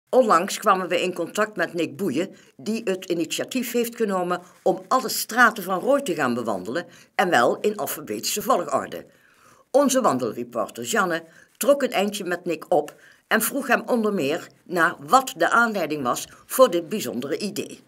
Onlangs kwamen we in contact met Nick Boeien, die het initiatief heeft genomen om alle straten van Rooij te gaan bewandelen en wel in alfabetische volgorde. Onze wandelreporter Janne trok een eindje met Nick op en vroeg hem onder meer naar wat de aanleiding was voor dit bijzondere idee.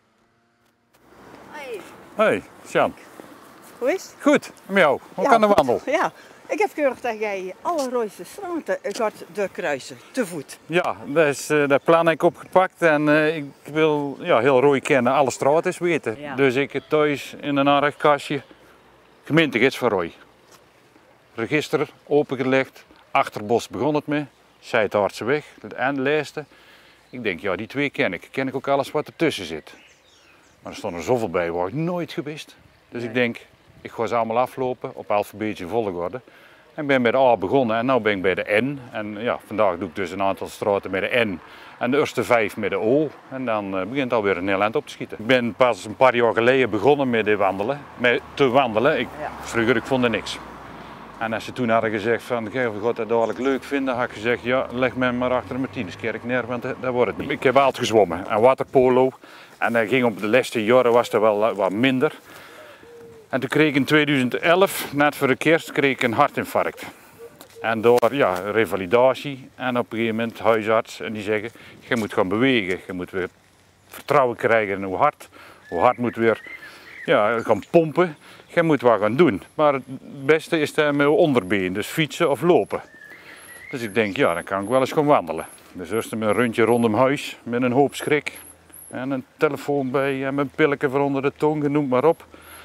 Hoi, Sjan. Hoe is het? Goed, met jou. Hoe kan de wandel? Ja, ik heb gehoord dat jij alle Rooijse straten gaat doorkruisen, te voet. Ja, dat plan heb ik opgepakt en ik wil heel Rooij kennen, alle straten eens weten. Ja. Dus ik heb thuis in een aanrechtkastje gemeentegids van Rooij. Register opengelegd, Achterbos begon het mee, Zijtaartseweg en lijsten. Ik denk, ja, die twee ken ik. Ken ik ook alles wat ertussen zit. Maar er stonden er zoveel bij waar ik nooit geweest. Dus ik denk, ik ga ze allemaal aflopen op alfabetische volgorde. En ik ben bij de A begonnen en nu ben ik bij de N. En ja, vandaag doe ik dus een aantal straten met de N en de eerste 5 met de O. En dan begint het alweer een heel eind op te schieten. Ik ben pas een paar jaar geleden begonnen met te wandelen. Vroeger ik vond er niks. En als ze toen hadden gezegd van, je gaat dat dadelijk leuk vinden, had ik gezegd, ja, leg me maar achter de Martinuskerk neer, want dat wordt het niet. Ik heb altijd gezwommen en waterpolo. En dat ging op de laatste jaren was dat wel wat minder. En toen kreeg ik in 2011, net voor de kerst, kreeg ik een hartinfarct. En door revalidatie en op een gegeven moment huisarts en die zeggen, je moet gaan bewegen, je moet weer vertrouwen krijgen in hoe hart moet weer gaan pompen. Je moet wat gaan doen. Maar het beste is met je onderbeen, dus fietsen of lopen. Dus ik denk, ja, dan kan ik wel eens gaan wandelen. Dus eerst een rondje rondom huis met een hoop schrik. En een telefoon bij en mijn pilletje voor onder de tong, noem maar op.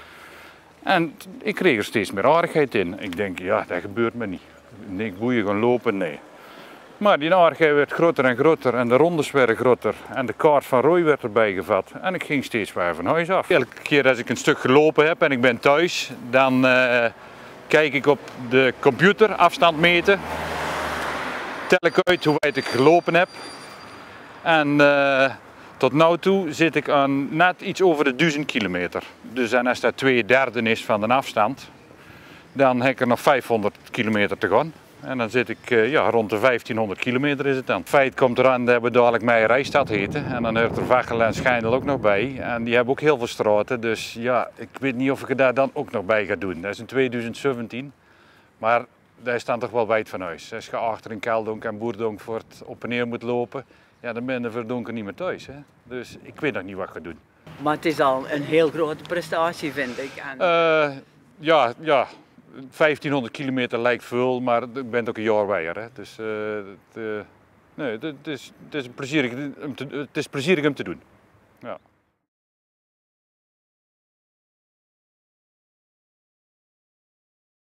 En ik kreeg er steeds meer aardigheid in. Ik denk, ja, dat gebeurt me niet. Nick Boeien gaan lopen, nee. Maar die aardigheid werd groter en groter en de rondes werden groter. En de kaart van Rooij werd erbij gevat. En ik ging steeds weer van huis af. Elke keer als ik een stuk gelopen heb en ik ben thuis, dan kijk ik op de computer, afstand meten. Tel ik uit hoe wijd ik gelopen heb. En tot nu toe zit ik aan net iets over de 1000 kilometer. Dus en als dat 2/3 is van de afstand, dan heb ik er nog 500 kilometer te gaan. En dan zit ik rond de 1500 kilometer is het dan. Het feit komt eraan dat we dadelijk Meijerijstad heten. En dan hoort er Vachel en Schijndel ook nog bij. En die hebben ook heel veel straten. Dus ja, ik weet niet of ik daar dan ook nog bij ga doen. Dat is in 2017. Maar daar is dan toch wel wijd van huis. Als je achter in Keldonk en Boerdonk voor het op en neer moet lopen, ja, dan ben je voor donker niet meer thuis. Hè? Dus ik weet nog niet wat ik ga doen. Maar het is al een heel grote prestatie, vind ik. En... Ja, 1500 kilometer lijkt veel, maar ik ben ook een jaar wijder. Hè? Dus het is plezierig om te doen.